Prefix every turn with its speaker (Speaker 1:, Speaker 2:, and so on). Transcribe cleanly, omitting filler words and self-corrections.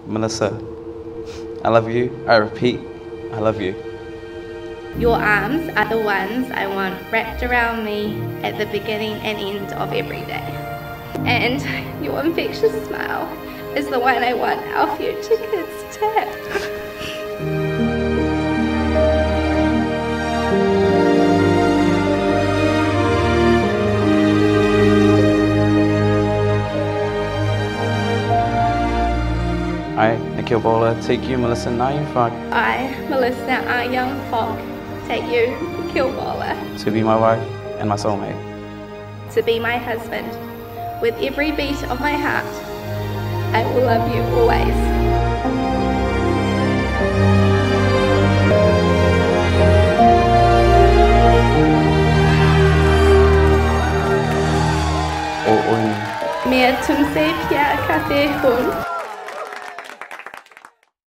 Speaker 1: Melissa, I love you. I repeat, I love you.
Speaker 2: Your arms are the ones I want wrapped around me at the beginning and end of every day. And your infectious smile is the one I want our future kids to have.
Speaker 1: I, Nikhil Melissa, take you, Melissa, now you fuck.
Speaker 2: I, Melissa, our young folk, take you, Nikhil Melissa,
Speaker 1: To be my wife and my soulmate.
Speaker 2: to be my husband. With every beat of my heart, I will love you always.
Speaker 1: O un.
Speaker 2: Mea tumse pia kate hun.